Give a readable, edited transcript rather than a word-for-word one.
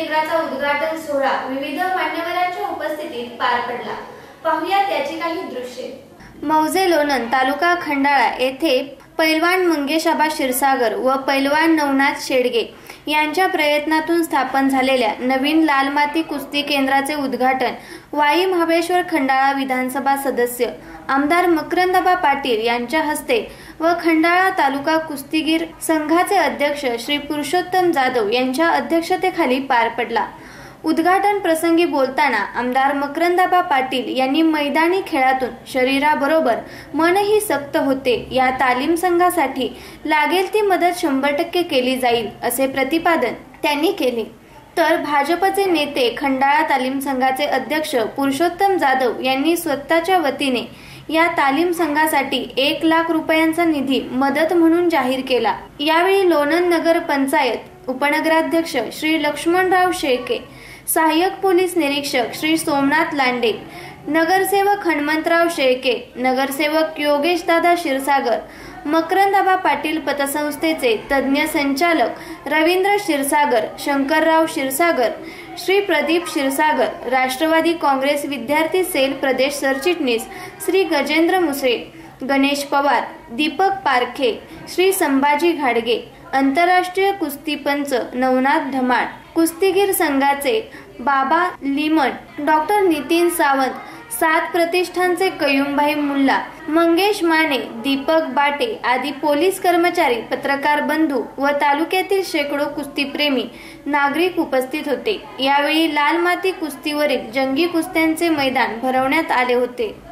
केंद्राचा उद्घाटन सोहळा विविध मान्यवरांच्या उपस्थितीत पार पडला। पाहूया त्याची काही दृश्ये। मौजे लोणंद तालुका खंडाळा येथे पैलवान मंगेशाबा क्षीरसागर व पैलवान नवनाथ शेडगे यांच्या प्रयत्नातून स्थापन झालेल्या नवीन लाल माती कुस्ती केंद्राचे उद्घाटन वाई महाबळेश्वर खंडाळा विधानसभा सदस्य आमदार मकरंदाबा पाटील यांच्या हस्ते व खंडाळा तालुका कुस्तीगीर संघाचे अध्यक्ष श्री पुरुषोत्तम जाधव यांच्या अध्यक्षतेखाली पार पडला। उद्घाटन प्रसंगी बोलताना आमदार मकरंदाबा पाटील यांनी मैदानी खेळातून शरीराबरोबर मनही सक्त होते, या तालीम संघासाठी लागेल ती मदत 100% केली जाईल असे प्रतिपादन त्यांनी केले। तर भाजपचे नेते खंडाळा तालीम संघाचे अध्यक्ष पुरुषोत्तम जाधव यांनी स्वतःच्या वतीने या तालीम संघासाठी 1 लाख रुपयांचा निधी मदत म्हणून जाहीर केला। यावेळी लोणंद नगर पंचायत उपनगराध्यक्ष श्री लक्ष्मणराव शेळके, सहाय्यक पोलीस निरीक्षक श्री सोमनाथ लांडे, नगरसेवक हनुमंतराव शेळके, नगरसेवक योगेश दादा क्षीरसागर, मकरंदाबा पाटील पतसंस्थेचे तज्ञ संचालक रवींद्र क्षीरसागर, शंकरराव क्षीरसागर, श्री प्रदीप क्षीरसागर, राष्ट्रवादी काँग्रेस विद्यार्थी सेल प्रदेश सरचिटणीस श्री गजेंद्र मुसळे, गणेश पवार, दीपक पारखे, श्री संभाजी घाडगे, आंतरराष्ट्रीय कुस्तीपंच नवनाथ धमाळ, कुस्तीगीर संघाचे बाबा लिमण, डॉक्टर नितीन सावंत, 7 प्रतिष्ठानचे कयुमभाई मुल्ला, मंगेश माने, दीपक बाटे आदी पोलीस कर्मचारी, पत्रकार बंधू व तालुक्यातील शेकडो कुस्तीप्रेमी नागरिक उपस्थित होते। यावेळी लाल माती कुस्तीवरील जंगी कुस्त्यांचे मैदान भरवण्यात आले होते।